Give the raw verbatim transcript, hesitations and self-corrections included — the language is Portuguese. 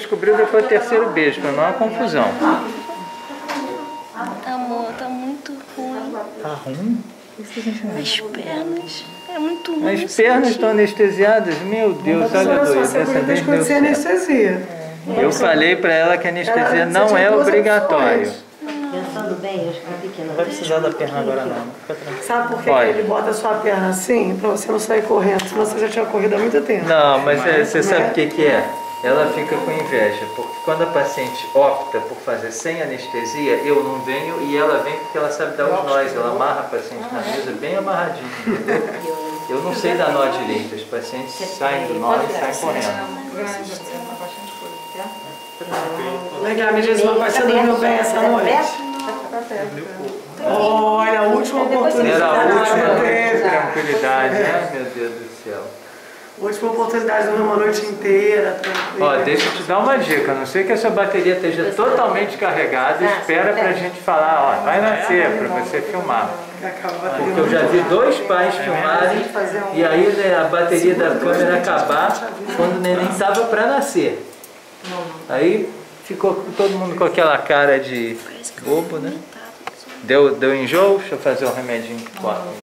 descobriu depois do terceiro beijo, foi uma confusão. Amor, tá muito ruim. Tá ruim? O que você tá sentindo? As pernas, é muito ruim. As pernas estão anestesiadas? Meu Deus, olha a doida, dessa vez deu certo. anestesia. Eu falei pra ela que a anestesia não é obrigatório. Pensando bem, eu escrevi que Não vai precisar da perna agora não, fica tranquilo. Sabe por que que Olha. ele bota a sua perna assim? Pra você não sair correndo, senão você já tinha corrido há muito tempo. Não, mas é, você sabe o que que é? Ela fica com inveja, porque quando a paciente opta por fazer sem anestesia, eu não venho e ela vem porque ela sabe dar os nós, ela amarra a paciente na mesa bem amarradinho, entendeu? Eu não sei dar nó direito, os pacientes saem do nó e saem correndo. Legal, me diz uma coisa, você dormiu bem essa noite? Olha, a última oportunidade. Era a última que teve. tranquilidade, né? Meu Deus do céu. Última oportunidade de dormir uma noite inteira, tranquila. Ó, deixa eu te dar uma dica, a não ser que a sua bateria esteja totalmente carregada, espera pra gente falar, ó, vai nascer, pra você filmar. Porque eu já vi dois pais filmarem e aí né, a bateria da câmera acabar quando o neném estava pra nascer. Aí ficou todo mundo com aquela cara de bobo, né? Deu, deu enjoo? Deixa eu fazer um remedinho.